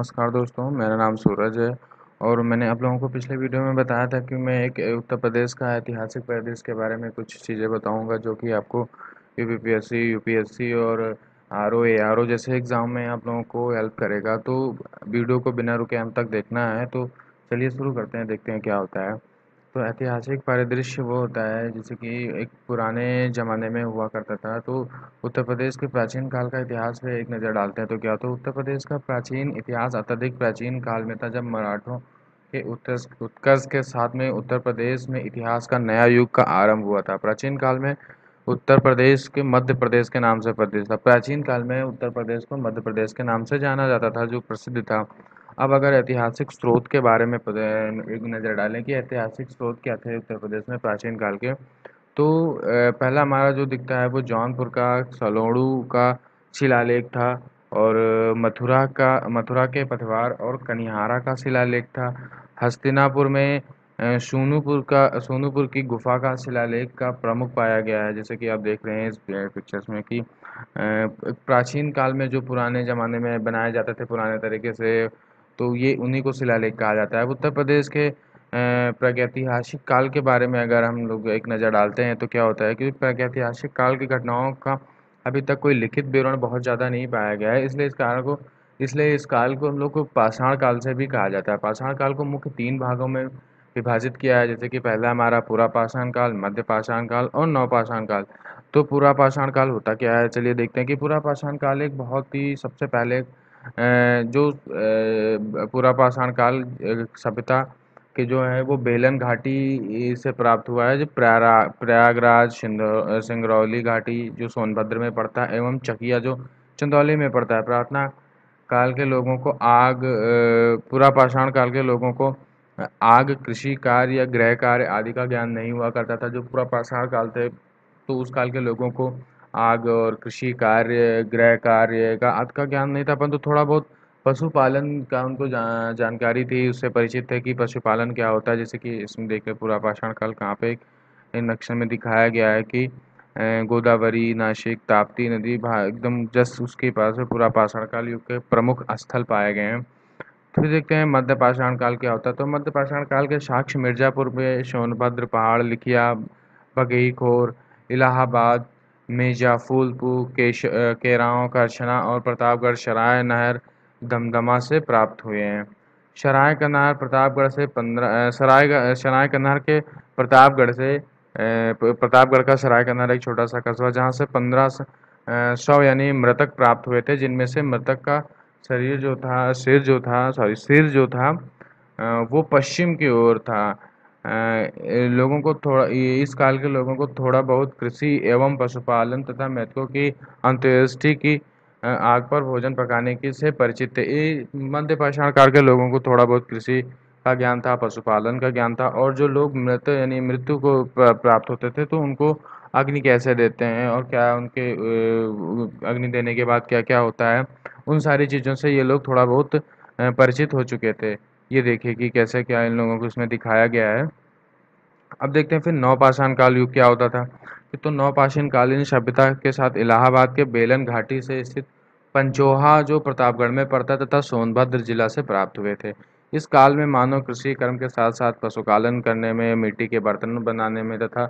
नमस्कार दोस्तों, मेरा नाम सूरज है और मैंने आप लोगों को पिछले वीडियो में बताया था कि मैं एक उत्तर प्रदेश का ऐतिहासिक प्रदेश के बारे में कुछ चीज़ें बताऊंगा जो कि आपको यूपीपीएससी, यूपीएससी और आरओ, एआरओ जैसे एग्ज़ाम में आप लोगों को हेल्प करेगा। तो वीडियो को बिना रुके अंत तक देखना है। तो चलिए शुरू करते हैं, देखते हैं क्या होता है। तो ऐतिहासिक परिदृश्य वो होता है जैसे कि एक पुराने ज़माने में हुआ करता था। तो उत्तर प्रदेश के प्राचीन काल का इतिहास पे एक नज़र डालते हैं। तो क्या, तो उत्तर प्रदेश का प्राचीन इतिहास अत्यधिक प्राचीन काल में था, जब मराठों के उत्कर्ष के साथ में उत्तर प्रदेश में इतिहास का नया युग का आरंभ हुआ था। प्राचीन काल में उत्तर प्रदेश के मध्य प्रदेश के नाम से प्रसिद्ध था। प्राचीन काल में उत्तर प्रदेश को मध्य प्रदेश के नाम से जाना जाता था, जो प्रसिद्ध था। अब अगर ऐतिहासिक स्रोत के बारे में एक नज़र डालें कि ऐतिहासिक स्रोत क्या थे उत्तर प्रदेश में प्राचीन काल के, तो पहला हमारा जो दिखता है वो जौनपुर का सलोणू का शिलालेख था। और मथुरा के पतवार और कनिहारा का शिलालेख था। हस्तिनापुर में सोनूपुर की गुफा का शिलालेख का प्रमुख पाया गया है। जैसे कि आप देख रहे हैं इस पिक्चर्स में कि प्राचीन काल में जो पुराने ज़माने में बनाए जाते थे पुराने तरीके से, तो ये उन्हीं को शिलालेख कहा जाता है। उत्तर प्रदेश के प्रागैतिहासिक काल के बारे में अगर हम लोग एक नज़र डालते हैं तो क्या होता है कि प्रागैतिहासिक काल की घटनाओं का अभी तक कोई लिखित विवरण बहुत ज़्यादा नहीं पाया गया है। इसलिए इस काल को हम लोग को पाषाण काल से भी कहा जाता है। पाषाण काल को मुख्य 3 भागों में विभाजित किया है। जैसे कि पहला हमारा पुरा पाषाण काल, मध्य पाषाण काल और नवपाषाण काल। तो पुरा पाषाण काल होता क्या है, चलिए देखते हैं कि पुरा पाषाण काल एक बहुत ही सबसे पहले पुरा पाषाण काल सभ्यता कि जो है वो बेलन घाटी से प्राप्त हुआ है, जो प्रयागराज, सिंगरौली घाटी जो सोनभद्र में पड़ता है, एवं चकिया जो चंदौली में पड़ता है। प्रार्थना काल के लोगों को पुरा पाषाण काल के लोगों को आग, कृषि कार्य या गृह कार्य आदि का ज्ञान नहीं हुआ करता था। जो पुरा पाषाण काल थे, तो उस काल के लोगों को आग और कृषि कार्य, गृह कार्य का आदि का ज्ञान नहीं था, परंतु थोड़ा बहुत पशुपालन का उनको जानकारी थी, उससे परिचित थे कि पशुपालन क्या होता है। जैसे कि इसमें देखिए पूरा पाषाण काल कहाँ पे इन नक्शे में दिखाया गया है कि गोदावरी, नासिक, ताप्ती नदी एकदम जस्ट उसके पास में पूरा पाषाण काल युग के प्रमुख स्थल पाए गए हैं। फिर देखते हैं मध्य पाषाण काल क्या होता है। तो मध्य पाषाण काल के साक्ष्य मिर्जापुर में सोनभद्र पहाड़, लिखिया, बघेईखोर, इलाहाबाद, मिर्जा, फूलपुर, केराव, करछना और प्रतापगढ़, सराय नहर, दमदमा से प्राप्त हुए हैं। सराय कन्हार प्रतापगढ़ से 15 सराय कन्हार के प्रतापगढ़ का सराय कन्हार एक छोटा सा कस्बा, जहाँ से 1500 यानी मृतक प्राप्त हुए थे, जिनमें से मृतक का सिर जो था वो पश्चिम की ओर था। लोगों को थोड़ा इस काल के लोगों को थोड़ा बहुत कृषि एवं पशुपालन तथा मृतकों की अंत्येष्टि की आग पर भोजन पकाने की से परिचित थे। ये मध्य पाषाण काल के लोगों को थोड़ा बहुत कृषि का ज्ञान था, पशुपालन का ज्ञान था। और जो लोग मृत्यु को प्राप्त होते थे, तो उनको अग्नि कैसे देते हैं और क्या उनके अग्नि देने के बाद क्या क्या होता है, उन सारी चीज़ों से ये लोग थोड़ा बहुत परिचित हो चुके थे। ये देखिए कि कैसे क्या इन लोगों को इसमें दिखाया गया है। अब देखते हैं फिर नवपाषाण काल युग क्या होता था। तो नवपाषाण कालीन सभ्यता के साथ इलाहाबाद के बेलन घाटी से स्थित पंचोहा जो प्रतापगढ़ में पड़ता तथा सोनभद्र जिला से प्राप्त हुए थे। इस काल में मानव कृषि कर्म के साथ साथ पशुपालन करने में, मिट्टी के बर्तन बनाने में तथा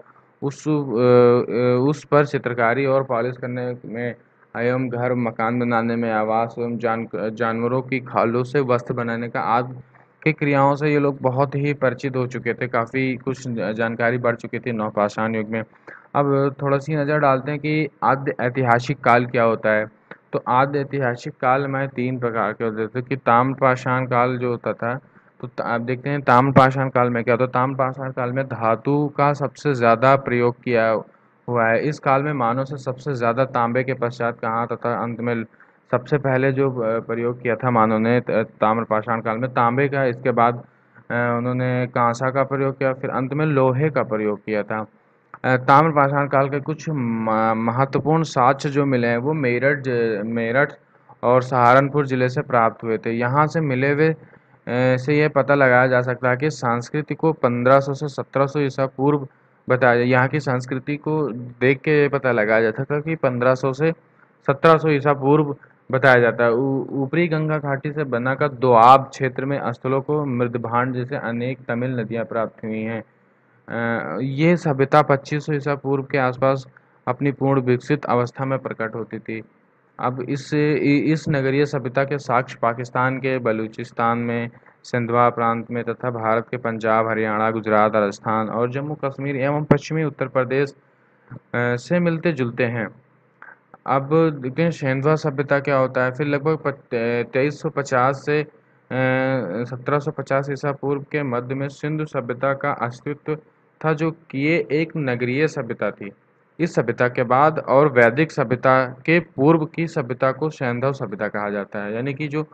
उस पर चित्रकारी और पॉलिश करने में, एवं घर मकान बनाने में, आवास एवं जानवरों की खालों से वस्त्र बनाने का आदि की क्रियाओं से ये लोग बहुत ही परिचित हो चुके थे। काफ़ी कुछ जानकारी बढ़ चुकी थी नवपाषाण युग में। अब थोड़ा सी नज़र डालते हैं कि आद्य ऐतिहासिक काल क्या होता है। तो आद्य ऐतिहासिक काल में 3 प्रकार के होते थे कि ताम्रपाषाण काल जो होता था। तो आप देखते हैं ताम्रपाषाण काल में क्या होता है। ताम्रपाषाण काल में धातु का सबसे ज़्यादा प्रयोग किया हुआ है। इस काल में मानव से सबसे ज़्यादा तांबे के पश्चात कहाँ तथा अंत में सबसे पहले जो प्रयोग किया था मानव ने ताम्रपाषाण काल में तांबे का, इसके बाद उन्होंने कांसा का प्रयोग किया, फिर अंत में लोहे का प्रयोग किया था। ताम्रपाषाण काल के कुछ महत्वपूर्ण साक्ष्य जो मिले हैं वो मेरठ और सहारनपुर जिले से प्राप्त हुए थे। यहाँ से मिले हुए से यह पता लगाया जा सकता है कि संस्कृति को 1500 से 1700 ईसा पूर्व बताया जाए। यहाँ की संस्कृति को देख के पता लगाया जा सकता है कि 1500 से 1700 ईसा पूर्व बताया जाता है। ऊपरी गंगा घाटी से बनाकर दोआब क्षेत्र में स्थलों को मृदभांड जैसे अनेक तमिल नदियां प्राप्त हुई हैं। ये सभ्यता 2500 ईसा पूर्व के आसपास अपनी पूर्ण विकसित अवस्था में प्रकट होती थी। अब इस नगरीय सभ्यता के साक्ष्य पाकिस्तान के बलूचिस्तान में, सिंधवा प्रांत में तथा भारत के पंजाब, हरियाणा, गुजरात, राजस्थान और जम्मू कश्मीर एवं पश्चिमी उत्तर प्रदेश से मिलते जुलते हैं। अब देखते हैं सेंधवा सभ्यता क्या होता है। फिर लगभग 2350 से 1750 ईसा पूर्व के मध्य में सिंधु सभ्यता का अस्तित्व था, जो कि ये एक नगरीय सभ्यता थी। इस सभ्यता के बाद और वैदिक सभ्यता के पूर्व की सभ्यता को सैंधव सभ्यता कहा जाता है। यानी कि जो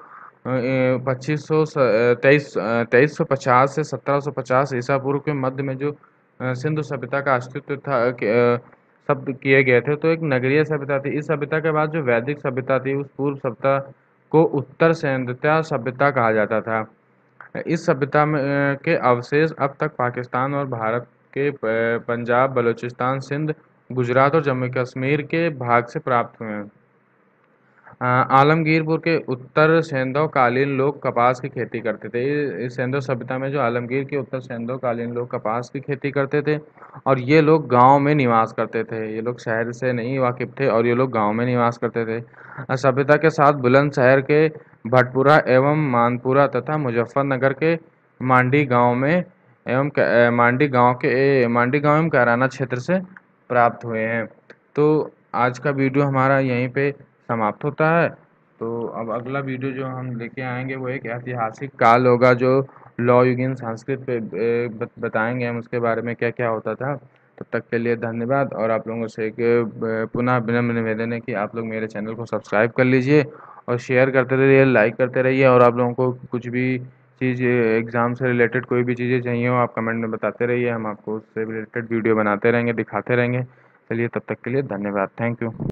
2350 से 1750 ईसा पूर्व के मध्य में जो सिंधु सभ्यता का अस्तित्व था, शब्द किए गए थे, तो एक नगरीय सभ्यता थी। इस सभ्यता के बाद जो वैदिक सभ्यता थी, उस पूर्व सभ्यता को उत्तर सैन्यता सभ्यता कहा जाता था। इस सभ्यता में के अवशेष अब तक पाकिस्तान और भारत के पंजाब, बलूचिस्तान, सिंध, गुजरात और जम्मू कश्मीर के भाग से प्राप्त हुए हैं। आलमगीरपुर के उत्तर सेंधव कालीन लोग कपास की खेती करते थे। इस सेंधव सभ्यता में जो आलमगीर के उत्तर सेंधव कालीन लोग कपास की खेती करते थे, और ये लोग गांव में निवास करते थे। ये लोग शहर से नहीं वाकिफ थे और ये लोग गांव में निवास करते थे। सभ्यता के साथ बुलंदशहर के भटपुरा एवं मानपुरा तथा मुजफ्फरनगर के मांडी गांव में एवं मांडी गांव एवं कैराना क्षेत्र से प्राप्त हुए हैं। तो आज का वीडियो हमारा यहीं पे समाप्त होता है। तो अब अगला वीडियो जो हम लेके आएंगे वो एक ऐतिहासिक काल होगा, जो लौ युगीन संस्कृत पे बताएंगे हम उसके बारे में क्या क्या होता था। तब तक के लिए धन्यवाद, और आप लोगों से एक पुनः विनम्र निवेदन है कि आप लोग मेरे चैनल को सब्सक्राइब कर लीजिए और शेयर करते रहिए, लाइक करते रहिए। और आप लोगों को कुछ भी चीज़ एग्ज़ाम से रिलेटेड कोई भी चीज़ें चाहिए हो, आप कमेंट में बताते रहिए, हम आपको उससे रिलेटेड वीडियो बनाते रहेंगे, दिखाते रहेंगे। चलिए, तब तक के लिए धन्यवाद। Thank you.